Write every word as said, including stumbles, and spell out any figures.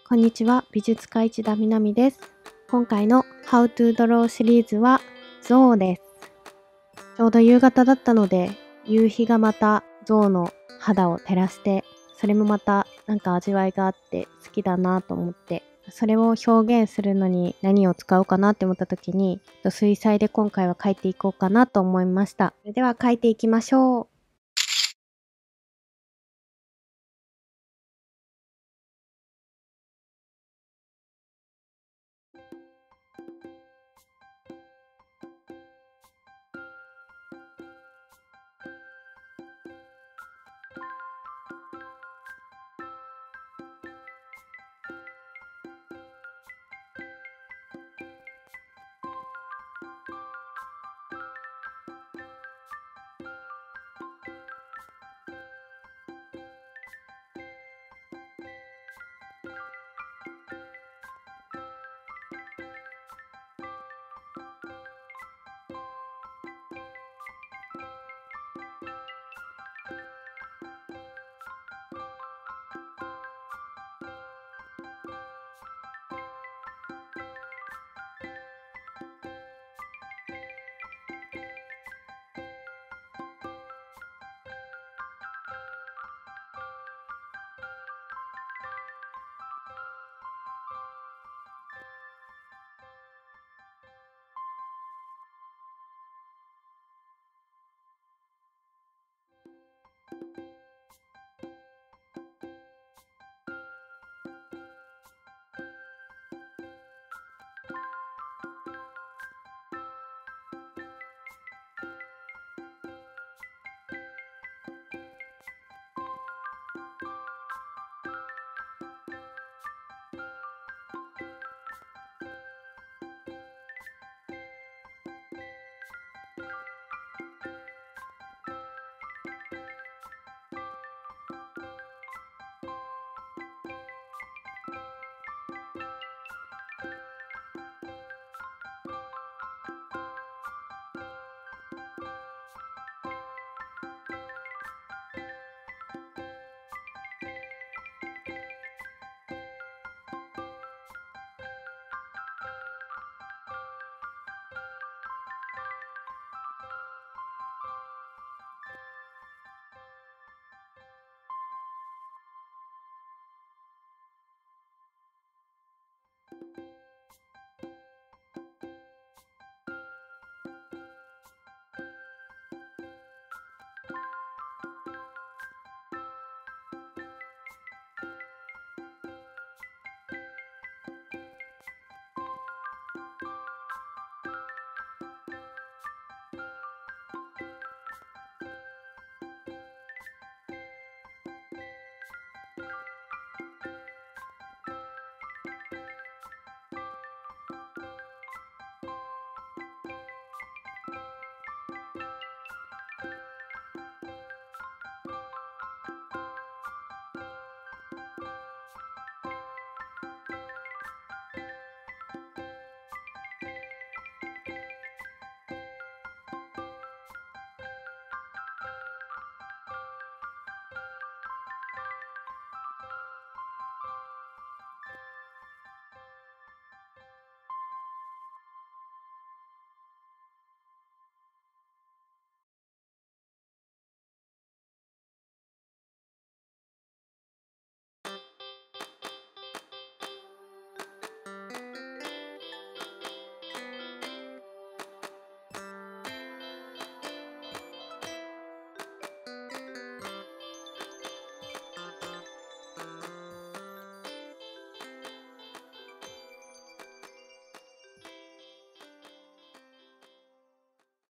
こんにちは、美術家市田みなみです。今回の How to Draw シリーズは象です。ちょうど夕方だったので、夕日がまた象の肌を照らして、それもまたなんか味わいがあって好きだなと思って、それを表現するのに何を使おうかなって思った時に、水彩で今回は描いていこうかなと思いました。それでは描いていきましょう。